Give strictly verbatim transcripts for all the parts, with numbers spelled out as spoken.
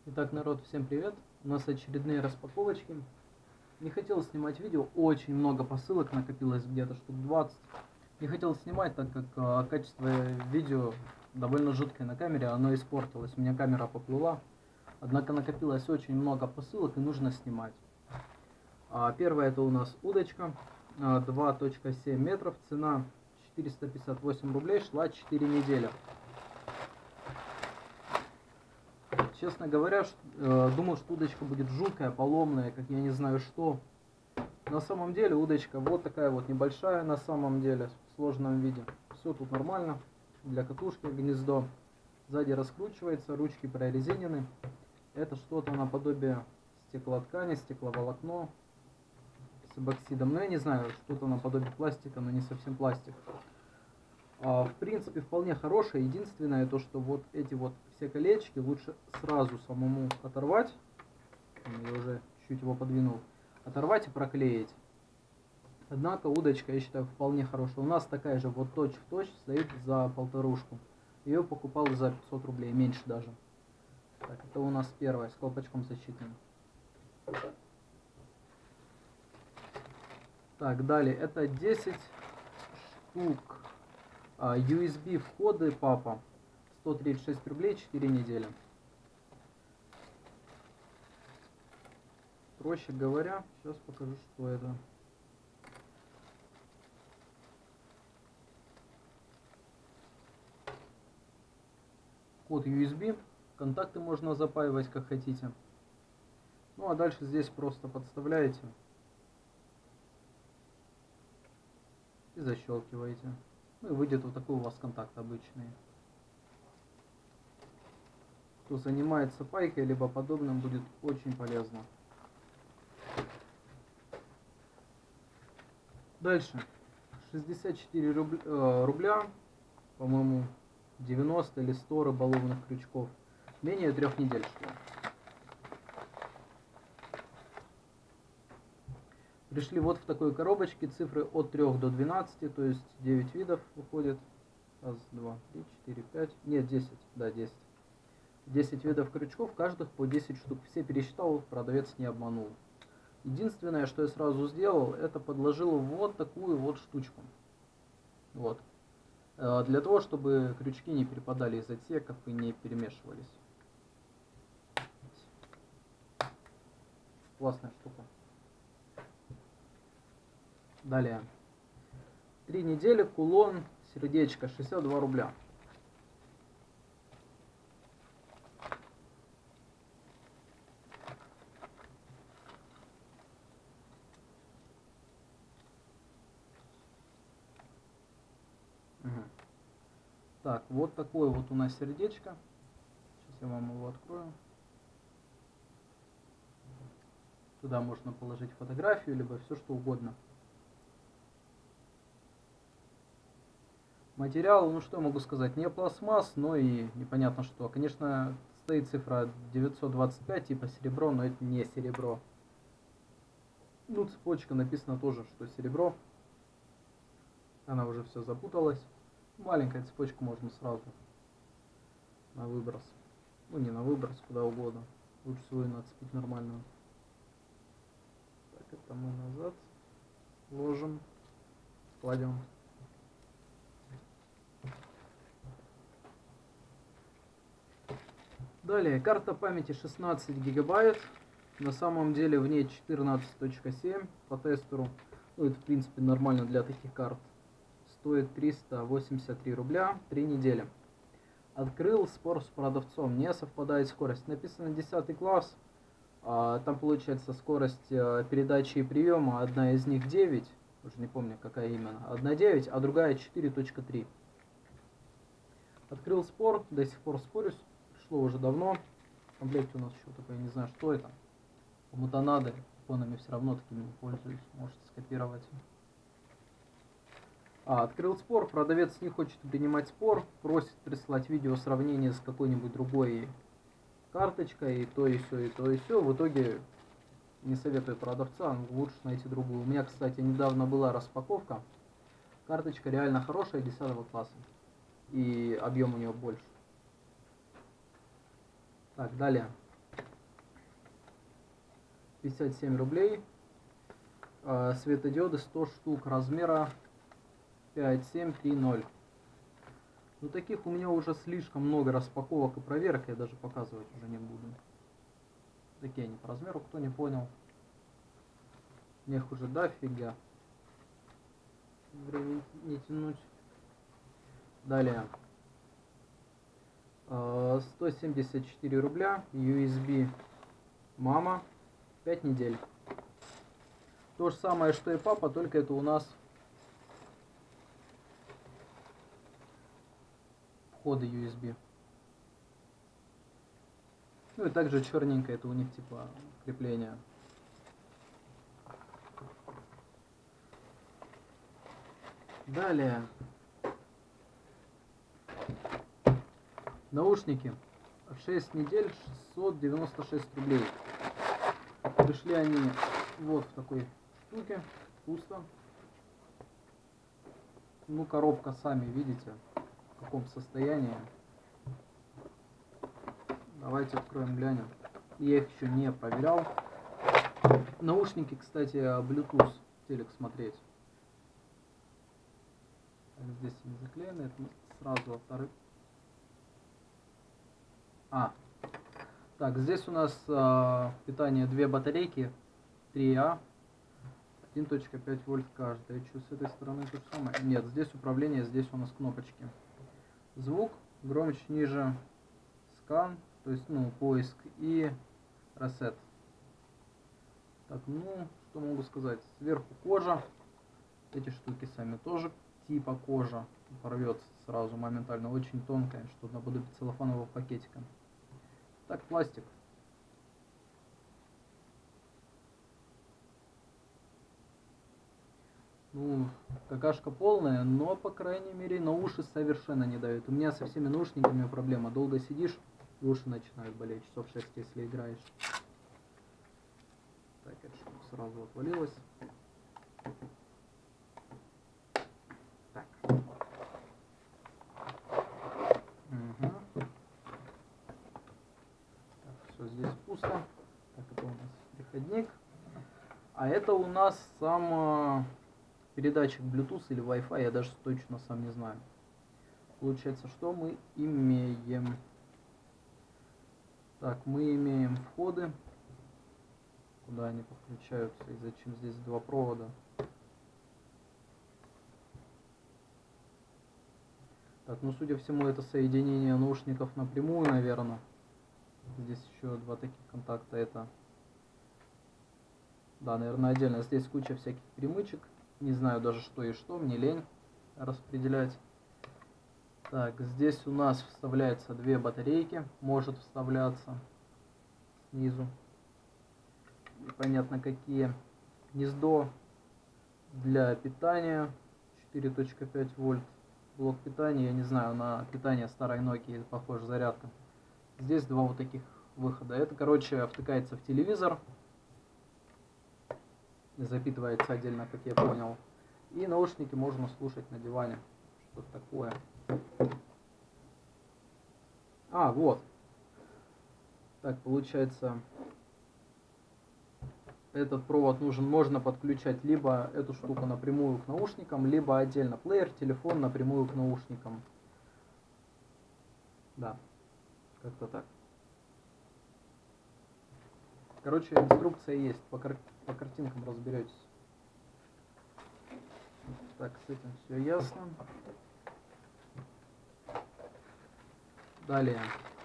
Итак, народ, всем привет! У нас очередные распаковочки. Не хотел снимать видео, очень много посылок накопилось, где-то штук двадцать. Не хотел снимать, так как э, качество видео довольно жуткое на камере, оно испортилось, у меня камера поплыла. Однако накопилось очень много посылок и нужно снимать. А, первая это у нас удочка, а, два точка семь метров, цена четыреста пятьдесят восемь рублей, шла четыре недели. Честно говоря, э, думал, что удочка будет жуткая, поломная, как я не знаю что. На самом деле удочка вот такая вот небольшая, на самом деле, в сложном виде. Все тут нормально, для катушки гнездо. Сзади раскручивается, ручки прорезинены. Это что-то наподобие стеклоткани, стекловолокно с эбоксидом. Но я не знаю, что-то наподобие пластика, но не совсем пластик. А, в принципе, вполне хорошая. Единственное, то, что вот эти вот все колечки лучше сразу самому оторвать. Я уже чуть его подвинул. Оторвать и проклеить. Однако удочка, я считаю, вполне хорошая. У нас такая же вот точь-в-точь стоит за полторушку. Ее покупал за пятьсот рублей, меньше даже. Так, это у нас первая, с колпачком защитным. Так, далее, это десять штук ю эс би входы папа. сто тридцать шесть рублей, четыре недели. Проще говоря, сейчас покажу, что это. Код ю эс би. Контакты можно запаивать как хотите. Ну а дальше здесь просто подставляете и защелкиваете. Ну и выйдет вот такой у вас контакт обычный. Кто занимается пайкой либо подобным, будет очень полезно. Дальше. шестьдесят четыре рубля, э, рубля по-моему, девяносто или сто рыболовных крючков. Менее трех недель шло. Пришли вот в такой коробочке, цифры от трёх до двенадцати, то есть девять видов выходит. Раз, два, три, четыре, пять, нет, десять, да, десять. десять видов крючков, каждых по десять штук. Все пересчитал, продавец не обманул. Единственное, что я сразу сделал, это подложил вот такую вот штучку. Вот. Для того, чтобы крючки не перепадали из отсеков и не перемешивались. Классная штука. Далее. Три недели, кулон, сердечко, шестьдесят два рубля. Угу. Так, вот такое вот у нас сердечко. Сейчас я вам его открою. Туда можно положить фотографию, либо все что угодно. Материал, ну что я могу сказать, не пластмасс, но и непонятно что. Конечно, стоит цифра девятьсот двадцать пять, типа серебро, но это не серебро. Ну, цепочка написано тоже, что серебро. Она уже все запуталась. Маленькая цепочка, можно сразу на выброс. Ну, не на выброс, куда угодно. Лучше всего и нацепить нормальную. Так, это мы назад ложим, кладем. Далее, карта памяти шестнадцать гигабайт. На самом деле в ней четырнадцать точка семь по тестеру. Ну, это в принципе нормально для таких карт. Стоит триста восемьдесят три рубля, три недели. Открыл, спор с продавцом, не совпадает скорость. Написано десятый класс. А, там получается скорость передачи и приема. Одна из них девять. Уже не помню какая именно. Одна девять, а другая четыре точка три. Открыл спор, до сих пор спорюсь. Пришло уже давно. В комплекте у нас еще такое, не знаю что это. Кому-то надо, купонами все равно такими не пользуюсь. Можете скопировать. А, открыл спор, продавец не хочет принимать спор, просит прислать видео сравнение с какой-нибудь другой карточкой, и то и все, и то и все. В итоге не советую продавца, лучше найти другую. У меня, кстати, недавно была распаковка. Карточка реально хорошая, десятого класса. И объем у нее больше. Так, далее. пятьдесят семь рублей. А, светодиоды сто штук размера пять семь три ноль. Ну таких у меня уже слишком много распаковок и проверок, я даже показывать уже не буду. Такие они по размеру, кто не понял. Мне уже дофига. Время не тянуть. Далее. сто семьдесят четыре рубля. ю эс би мама. пять недель. То же самое, что и папа, только это у нас входы ю эс би. Ну и также черненькое, это у них типа крепление. Далее. Наушники. шесть недель, шестьсот девяносто шесть рублей. Пришли они вот в такой штуке. Пусто. Ну, коробка, сами видите, в каком состоянии. Давайте откроем, глянем. Я их еще не проверял. Наушники, кстати, Bluetooth телек смотреть. Здесь они заклеены, это сразу во вторых. А, так, здесь у нас э, питание две батарейки, три А, один точка пять вольт каждая. Что с этой стороны то же самое? Нет, здесь управление, здесь у нас кнопочки. Звук, громче, ниже, скан, то есть, ну, поиск и reset. Так, ну, что могу сказать? Сверху кожа. Эти штуки сами тоже типа кожа. Порвется сразу моментально. Очень тонкая, что наподобие целлофанового пакетика. Так, пластик. Ну, какашка полная, но, по крайней мере, на уши совершенно не дают. У меня со всеми наушниками проблема. Долго сидишь, и уши начинают болеть. Часов шесть, если играешь. Так, это что сразу отвалилось. Так. Угу. Так, все здесь пусто. Так, это у нас переходник. А это у нас сам передатчик Bluetooth или Wi-Fi, я даже точно сам не знаю. Получается, что мы имеем? Так, мы имеем входы. Куда они подключаются и зачем здесь два провода? Так, ну судя по всему, это соединение наушников напрямую, наверное. Здесь еще два таких контакта. Это, да, наверное, отдельно. Здесь куча всяких перемычек. Не знаю даже что и что, мне лень распределять. Так, здесь у нас вставляется две батарейки. Может вставляться снизу. Непонятно какие. Гнездо для питания четыре точка пять вольт. Блок питания, я не знаю, на питание старой Nokia похоже зарядка. Здесь два вот таких выхода. Это, короче, втыкается в телевизор. Запитывается отдельно, как я понял. И наушники можно слушать на диване. Что-то такое. А, вот. Так, получается, этот провод нужен, можно подключать либо эту штуку напрямую к наушникам, либо отдельно плеер, телефон напрямую к наушникам. Да, как-то так. Короче, инструкция есть, по, кар по картинкам разберетесь. Так, с этим все ясно. Далее.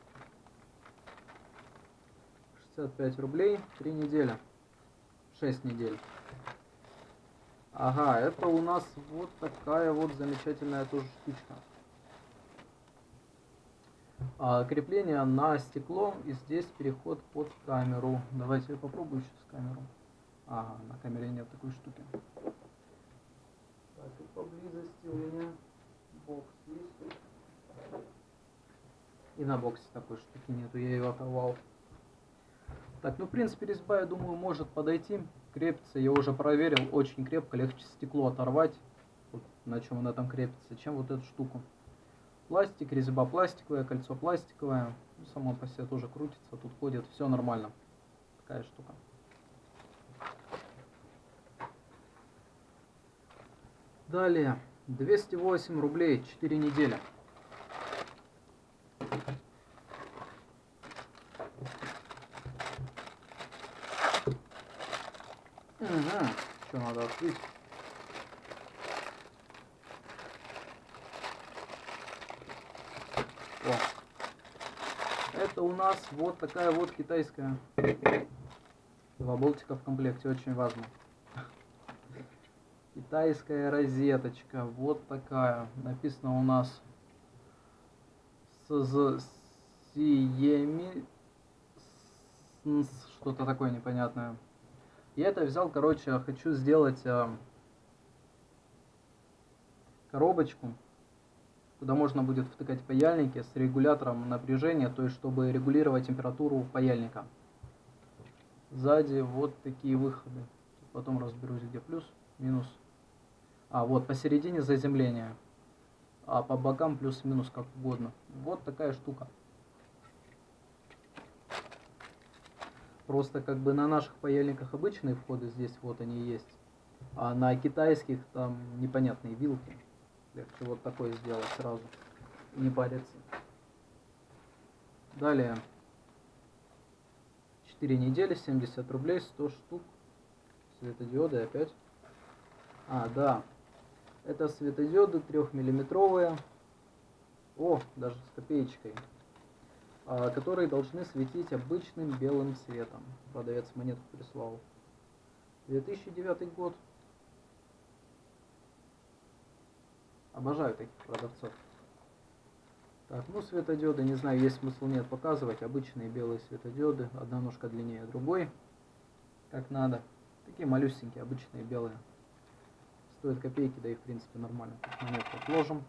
шестьдесят пять рублей, три недели. шесть недель. Ага, это у нас вот такая вот замечательная тоже штучка. А, крепление на стекло, и здесь переход под камеру. Давайте я попробую сейчас камеру. Ага, на камере нет такой штуки. Так, и поблизости у меня бокс есть. И на боксе такой штуки нету, я ее оторвал. Так, ну в принципе резьба, я думаю, может подойти. Крепится, я уже проверил, очень крепко, легче стекло оторвать, вот на чем она там крепится, чем вот эту штуку. Пластик, резьба пластиковая, кольцо пластиковое, ну, само по себе тоже крутится, тут ходит, все нормально. Такая штука. Далее, двести восемь рублей, четыре недели. Угу. Что надо открыть? О. Это у нас вот такая вот китайская. Два болтика в комплекте, очень важно. Китайская розеточка, вот такая. Написано у нас с Сиеми, что-то такое непонятное. Я это взял, короче, хочу сделать э, коробочку, куда можно будет втыкать паяльники с регулятором напряжения, то есть чтобы регулировать температуру паяльника. Сзади вот такие выходы. Потом разберусь, где плюс, минус. А, вот посередине заземление. А по бокам плюс-минус как угодно. Вот такая штука. Просто как бы на наших паяльниках обычные входы, здесь вот они есть. А на китайских там непонятные вилки. Легче вот такое сделать сразу. Не париться. Далее. четыре недели, семьдесят рублей, сто штук. Светодиоды опять. А, да. Это светодиоды трехмиллиметровые. О, даже с копеечкой. А, которые должны светить обычным белым светом. Продавец монетку прислал. две тысячи девятый год. Обожаю таких продавцов. Так, ну светодиоды, не знаю, есть смысл нет показывать. Обычные белые светодиоды. Одна ножка длиннее другой. Как надо. Такие малюсенькие, обычные белые. Стоят копейки, да и в принципе нормально. Монетку отложим.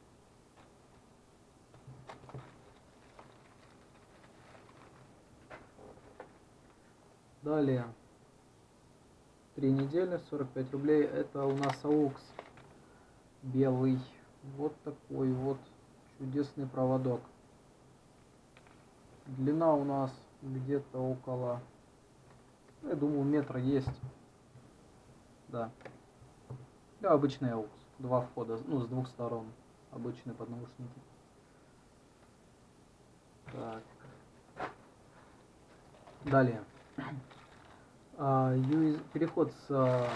Далее. Три недели, сорок пять рублей. Это у нас аукс белый. Вот такой вот чудесный проводок. Длина у нас где-то около, я думаю, метра есть. Да. Да, обычный аукс. Два входа, ну, с двух сторон. Обычные поднаушники. Так. Далее. А, ю эс, переход с а,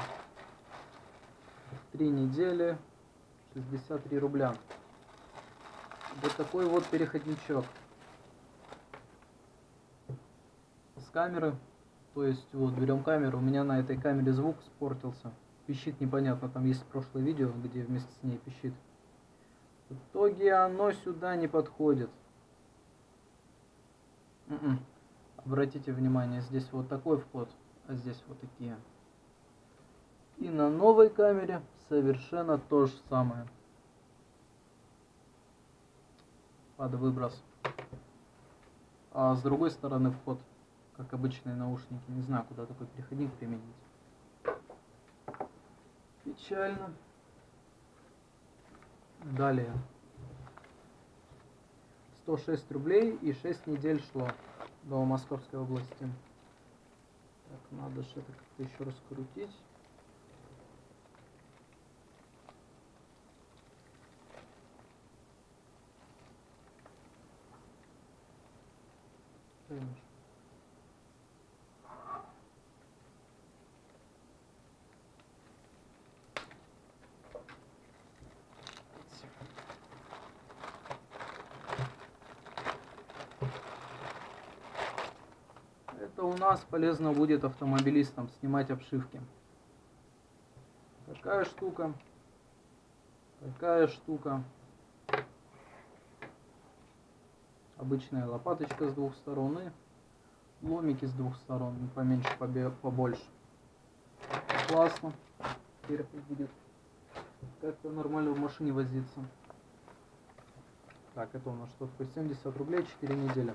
три недели, шестьдесят три рубля. Вот такой вот переходничок. С камеры. То есть вот берем камеру. У меня на этой камере звук испортился. Пищит непонятно. Там есть прошлое видео, где вместе с ней пищит. В итоге оно сюда не подходит. М-м. Обратите внимание, здесь вот такой вход, а здесь вот такие. И на новой камере совершенно то же самое. Под выброс. А с другой стороны вход, как обычные наушники. Не знаю, куда такой переходник применить. Печально. Далее. сто шесть рублей и шесть недель шло до Московской области. Так, надо же это как-то еще раскрутить. Это у нас полезно будет автомобилистам снимать обшивки. Такая штука. Такая штука. Обычная лопаточка с двух сторон и ломики с двух сторон. Поменьше, побольше. Классно. Теперь будет как-то нормально в машине возиться. Так, это у нас что такое? семьдесят рублей, четыре недели.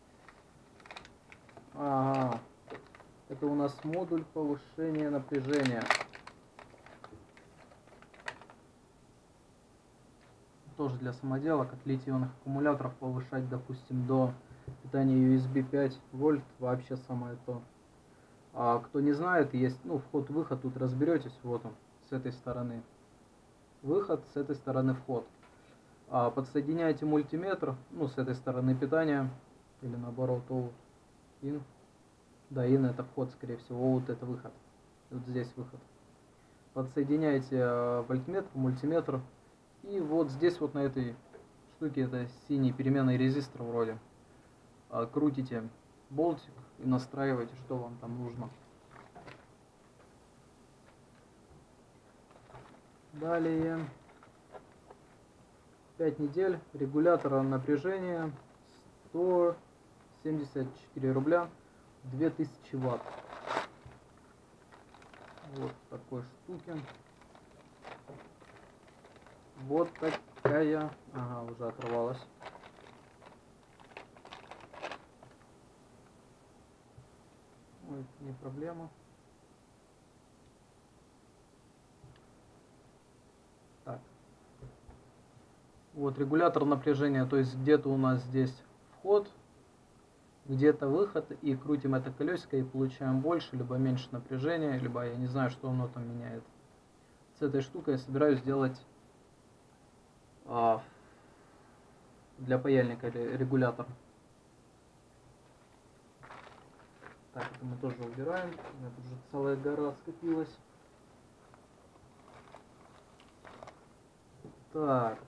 Ага. Это у нас модуль повышения напряжения. Тоже для самоделок, от литий-ионных аккумуляторов повышать, допустим, до питания ю эс би пять вольт, вообще самое то. А кто не знает, есть, ну, вход-выход, тут разберетесь, вот он, с этой стороны. выход, с этой стороны вход. А подсоединяете мультиметр, ну, с этой стороны питания, или наоборот, out, in. Да, in это вход, скорее всего, out это выход. Вот здесь выход. Подсоединяете вольтметр, мультиметр. И вот здесь вот на этой штуке, это синий переменный резистор вроде. Крутите болтик и настраиваете, что вам там нужно. Далее. пять недель. Регулятор напряжения сто семьдесят четыре рубля, две тысячи ватт. Вот такой штуки. Вот такая. Ага, уже оторвалась. Ой, не проблема. Так. Вот регулятор напряжения, то есть где-то у нас здесь вход, где-то выход, и крутим это колесико и получаем больше, либо меньше напряжения, либо я не знаю, что оно там меняет. С этой штукой я собираюсь сделать а, для паяльника регулятор. Так, это мы тоже убираем. У меня тут уже целая гора скопилась. Так.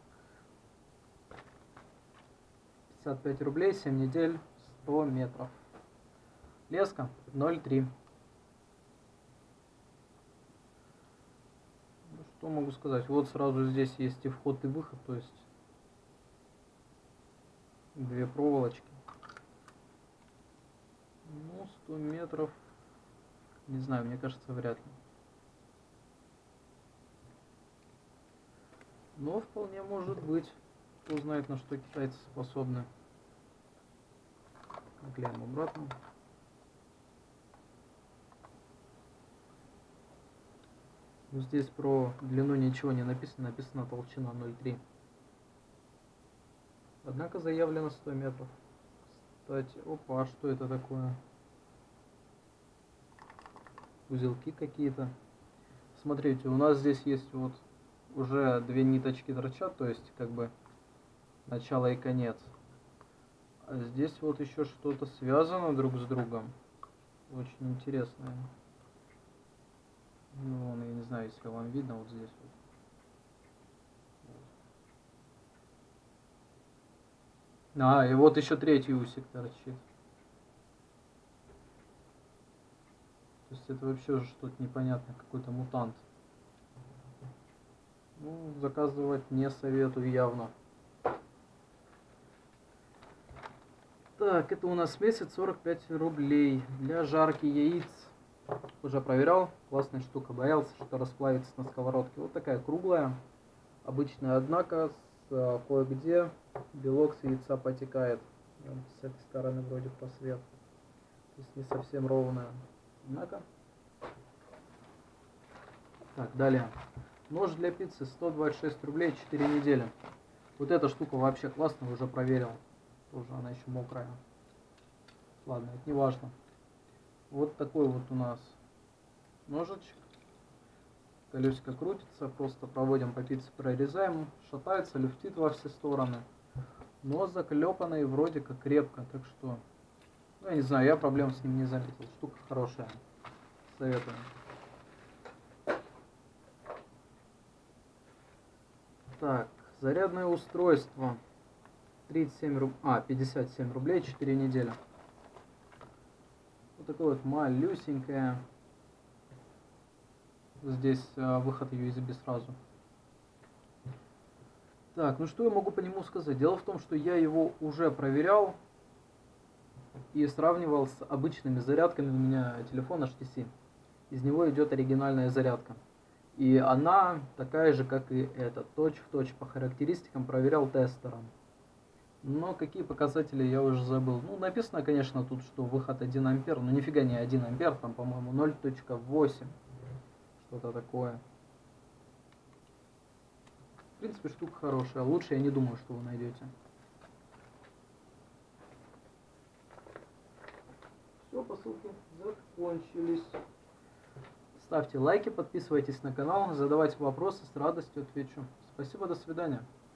пятьдесят пять рублей, семь недель, сто метров. Леска ноль три. Ну, что могу сказать? Вот сразу здесь есть и вход, и выход, то есть две проволочки. Ну, сто метров, не знаю, мне кажется, вряд ли. Но вполне может быть. Кто знает, на что китайцы способны. Глянем обратно. Но здесь про длину ничего не написано. Написано толщина ноль три. Однако заявлено сто метров. Кстати, опа, а что это такое? Узелки какие-то. Смотрите, у нас здесь есть вот уже две ниточки торчат, то есть как бы начало и конец. А здесь вот еще что-то связано друг с другом. Очень интересное. Ну, я не знаю, если вам видно, вот здесь вот. А, и вот еще третий усик торчит. То есть это вообще уже что-то непонятное, какой-то мутант. Ну, заказывать не советую явно. Так, это у нас месяц сорок пять рублей для жарки яиц. Уже проверял, классная штука, боялся, что расплавится на сковородке. Вот такая круглая, обычная, однако с кое-где белок с яйца потекает. С этой стороны вроде просвет, то есть не совсем ровная. Однако. Так, далее. Нож для пиццы сто двадцать шесть рублей, четыре недели. Вот эта штука вообще классная, уже проверил. Тоже она еще мокрая. Ладно, это не важно. Вот такой вот у нас ножичек. Колесико крутится, просто проводим по пицце, прорезаем. Шатается, люфтит во все стороны. Но заклепанный вроде как крепко, так что... Ну, я не знаю, я проблем с ним не заметил. Штука хорошая. Советую. Так, зарядное устройство. тридцать семь руб... А, пятьдесят семь рублей, четыре недели. Вот такое вот малюсенькое. Здесь а, выход ю эс би сразу. Так, ну что я могу по нему сказать? Дело в том, что я его уже проверял и сравнивал с обычными зарядками. У меня телефон эйч ти си. Из него идет оригинальная зарядка. И она такая же, как и эта. Точь в точь по характеристикам проверял тестером. Но какие показатели я уже забыл. Ну, написано, конечно, тут, что выход один ампер. Но нифига не один ампер. Там, по-моему, ноль целых восемь. Что-то такое. В принципе, штука хорошая. Лучше я не думаю, что вы найдете. Все, посылки закончились. Ставьте лайки, подписывайтесь на канал, задавайте вопросы, с радостью отвечу. Спасибо, до свидания.